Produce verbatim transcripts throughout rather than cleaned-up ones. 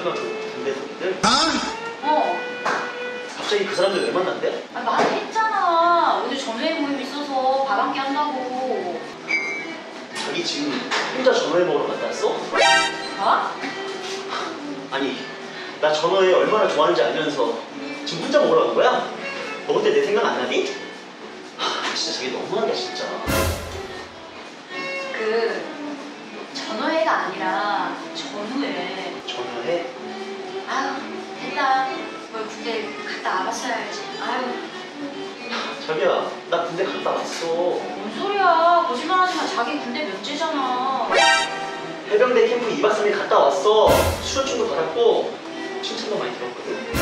설마 그 군대 덕이들? 어. 갑자기 그 사람들 왜 만난대? 아, 말했잖아. 오늘 전회 모임 있어서 밥 한 끼 한다고. 자기 지금 혼자 전어회 먹으러 갔다 왔어? 어? 아니, 나 전어회 얼마나 좋아하는지 알면서 지금 혼자 먹으러 간 거야? 너 그때 내 생각 안 나니? 하, 진짜 자기 너무한다 진짜. 그 전어회가 아니라 전후회. 전어회? 아유, 됐다. 뭐 군대 갔다 와봤어야지. 아유. 자기야, 나 군대 갔다 왔어. 뭔 소리야. 거짓말하지 마. 자기 군대 면제잖아. 해병대 캠프 이 박 삼 일 갔다 왔어. 수료증도 받았고 칭찬도 많이 들었거든.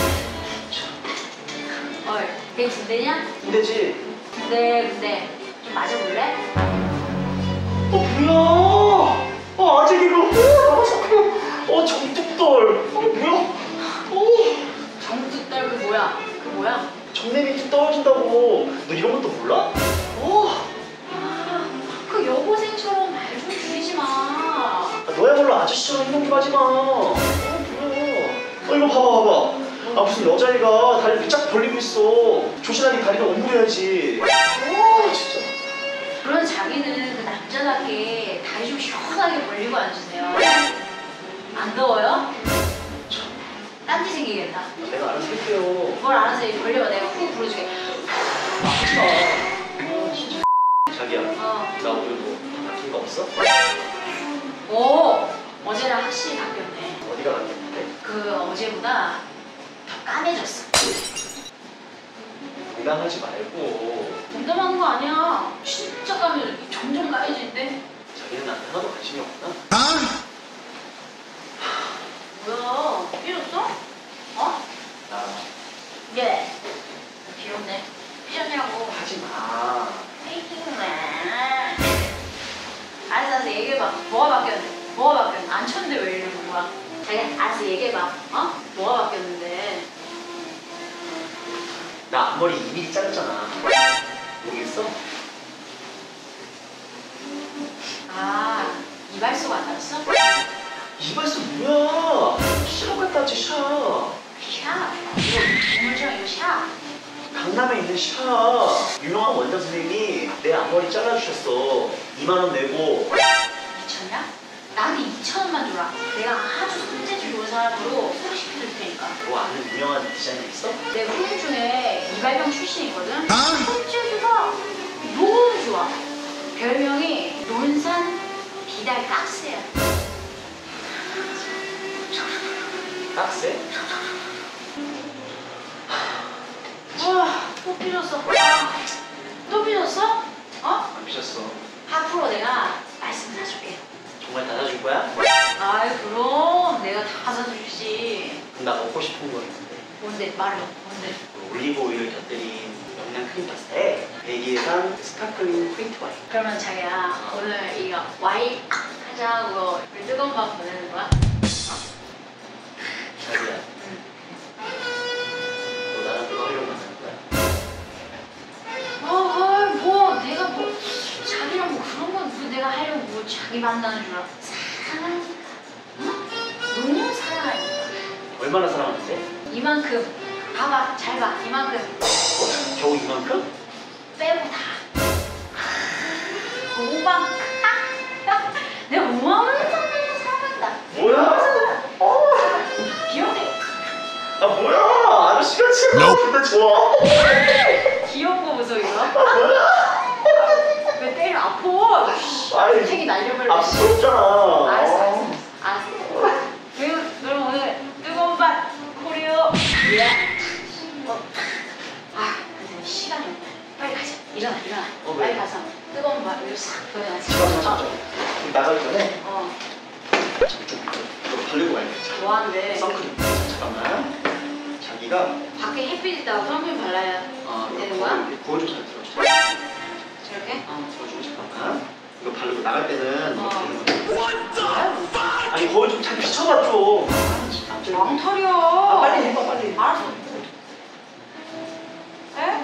어이, 내 군대냐? 군대지? 군대, 군대. 좀 맞아볼래? 어 뭐야? 어 아직 이거 어 잠깐. 어 정뚝돌. 어 뭐야? 어 정뚝떨 그 뭐야? 그 뭐야? 정내미 뚝 떨어진다고. 너 이런 것도 몰라? 어. 아, 그 여고생처럼 말 좀 줄이지 마. 아, 너야말로 아저씨처럼 행동 좀 하지 마. 어 뭐야? 어 이거 봐봐 봐봐. 아 무슨 여자애가 다리를 쫙 벌리고 있어. 조신하게 다리를 엉부려야지. 어 진짜. 그런 자기는 그 남자답게 다리 좀 시원하게 벌리고 앉으세요. 안 더워요? 딴지 생기겠다. 내가 알아서 할게요. 뭘 알아서 해. 벌려봐. 내가 훅 불어줄게. 하지 마. 아 진짜. 자기야. 어. 나 오늘 뭐 바뀐 거 없어? 오! 어제랑 확실히 바뀌었네. 어디가 바뀌었는데? 그 어제보다 더 까매졌어. 농담하지 말고. 농담하는 거 아니야. 진짜 까매져. 점점 까매지는데? 자기는 나한테 하나도 관심이 없구나. 뭐야? 삐졌어? 어? 나 예. 귀엽네. 삐졌냐고. 하지 마. 에이킹만. 알았어, 알았어. 얘기해봐. 뭐가 바뀌었는데? 뭐가 바뀌었는데? 안 쳤는데 왜 이러는 거야? 자기 알았어, 얘기해봐. 어? 뭐가 바뀌었는데? 나 앞머리 이 밀리미터 잘랐잖아. 모르겠어? 아, 이발소가 안 닿았어? 이발소 뭐야? 샵 갔다 왔지 샵. 샵. 이거 동물처럼 이거 샵. 강남에 있는 샵. 유명한 원장 선생님이 내 앞머리 잘라주셨어. 이만 원 내고. 미쳤냐? 나한테 이천 원만 줘라. 내가 아주 손재주 좋은 사람으로 소개시켜줄 테니까. 뭐 아는 유명한 디자이너 있어? 내 후임 중에 이발병 출신이거든? 손재주가 너무 좋아. 별명이 논산 비달 깍스야. 깍세? 우와, 또 삐졌어. 아, 또 삐졌어? 어? 안 삐졌어. 앞으로 내가 말씀 사줄게. 정말 다 사줄 거야? 아이, 그럼 내가 다 사주지. 그럼 나 먹고 싶은 거 있는데. 뭔데? 말해. 뭔데? 그 올리브 오일을 곁들인 영양 크림 파스타에 백이산 스파클링 화이트 와인. 그러면 자기야, 오늘 이거 와인 하자고 우리 뜨거운 밥 보내는 거야? 자기야, 응. 너 나랑 그거 하려고 만나는 거야? 아, 아이, 뭐 내가 뭐 자기랑 뭐 그런 건 뭐 내가 하려고 뭐 자기 만나는 줄 알아. 사랑하니까. 응? 너무 사랑하니까. 얼마나 사랑하는데? 이만큼. 봐봐, 잘 봐. 이만큼. 어? 겨우 이만큼? 빼고 다. 오만큼. 내가 오만큼 사랑한다. 뭐야? 어. 귀엽대. 아 뭐야? 아저씨가 지금 근데 좋아? 귀여운 거 보소, 이거. 아 뭐야? 왜 때려? 아파. 아이, 책이 날려버려. 아 부럽잖아. 알았어, 알았어. 알았어. 그리고 그럼 오늘 뜨거운 밥 코리오. 예. 어. 아, 근데 시간이 없네. 빨리 가자. 일어나, 일어나. 어, 왜? 빨리 가서 뜨거운 밥 이거 싹 보내가자. 잠깐만 잠깐만. 우리 나가기 전에 어. 좀 이거 바르고 가야겠다. 뭐하는데? 선크림. 잠깐만. 자기가 밖에 햇빛 있다고 선크림 발라야 어, 되는 거야? 구워 좀 잘 들어줘. 저렇게? 어, 들어주고 잠깐만. 이거 바르고 나갈 때는 이거 어. 바르는 거야. 아유, 아니 거울 좀 잘 비춰봐 좀. 갑자기. 망설여. 아 빨리 해봐 빨리. 알았어. 에?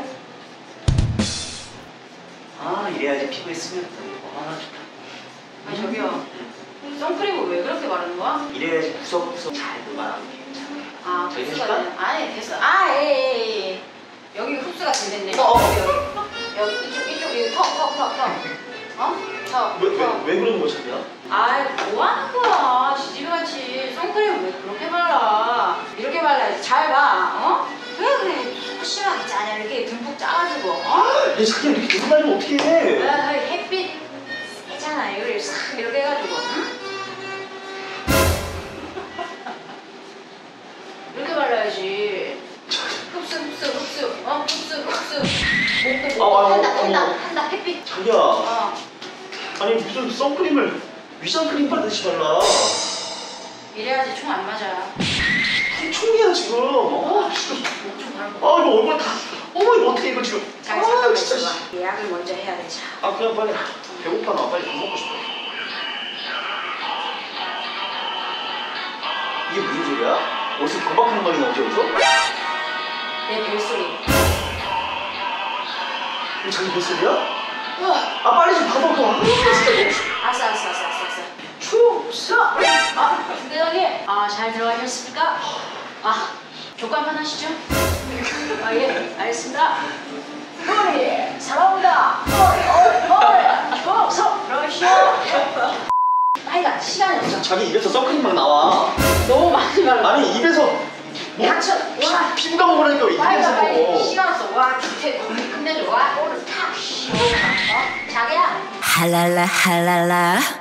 아 이래야지 피부에 스며있다. 아 좋다. 아, 저기요. 응. 선크림을 왜 그렇게 바르는 거야? 이래야지 구석구석 잘 말하는 게. 아, 저희 흡수가 해줄까? 되는. 아니, 됐어. 아, 예, 예, 예. 여기 흡수가 잘 됐네. 어, 어. 여기, 여기, 이쪽, 이쪽, 여기 턱, 턱, 턱, 턱. 어? 턱, 왜, 왜, 턱. 왜 그러는 거야, 자기야? 아이, 뭐 하는 거야? 지지배같이. 선크림 왜 그렇게 발라? 이렇게 발라야지. 잘 봐, 어? 왜 그래? 심하게 짜냐? 이렇게 듬뿍 짜가지고, 어? 얘 자기야 이렇게 계속 말리면 어떡해? 아, 햇빛 세잖아. 이걸 싹 이렇게 해가지고, 응? 이렇게 발라야지. 흡수, 흡수, 흡수, 어? 흡수, 흡수. 목도 아, 아, 목 한다, 아, 한다, 아. 한다. 햇빛. 자기야, 어. 아니 무슨 선크림을 위장크림 바르듯이 발라. 이래야지 총 안 맞아. 그게 총이야 지금. 아, 진짜. 목좀 바르고. 아 이거 얼굴 다. 어머 이거 어떻게 이거 지금. 자, 아 잠깐만 진짜. 있어봐. 씨. 예약을 먼저 해야 돼. 자. 아 그냥 빨리 배고파 나 빨리 밥 먹고 싶어. 이게 무슨 소리야? 어디서 경박하는 말이 나오지 여기서? 내 벨소리. 이거 자기 뱃소리야? 어. 아 빨리 좀 밥 먹어. 아 진짜 너무. 알았어, 알았어, 알았어, 알았어, 알았어. 추웠어. 아, 부대장님. 아, 잘 들어가셨습니까? 아, 조건 한번 하시죠. 아, 예, 알겠습니다. 허리, 사랑합니다. 허리, 허리, 허리. 좋아서 들어가시오. 아이가 시간이 없어. 자기 입에서 선크림 막 나와. 너무 많이 말라. 아니 입에서 뭐 닥쳐. 와. 피부가 먹으라니까 왜 빨리 입에서 가, 빨리. 먹어. 시간 없어. 와, 기태 끝내줘. 와, 오늘 탁. 어? 자기야. 할랄라 할랄라